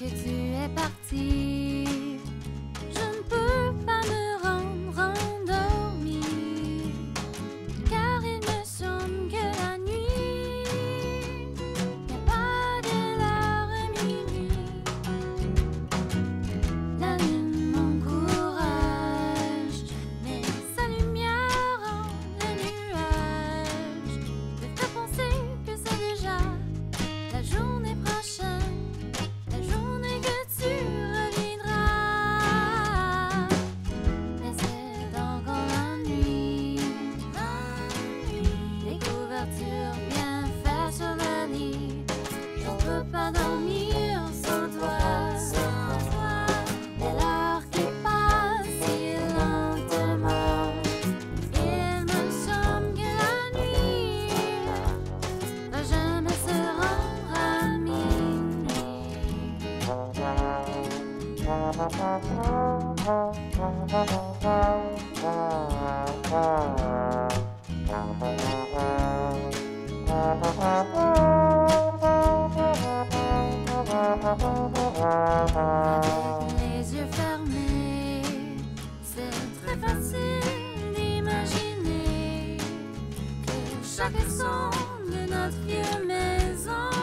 que tu es parti, je ne peux pas me rendre endormie, car il me semble que la nuit n'est pas de l'heure minuit. La lune m'encourage, mais sa lumière rend les nuages. Me fait penser que c'est déjà la journée prochaine, la journée que tu reviendras. Mais c'est encore la nuit, les couvertures bien faites sur le lit. Je ne peux pas dormir sans toi. Et l'heure qui passe si lentement, il me semble que la nuit va jamais se rendre à minuit. Avec les yeux fermés, c'est très facile d'imaginer que chaque son de notre vieille maison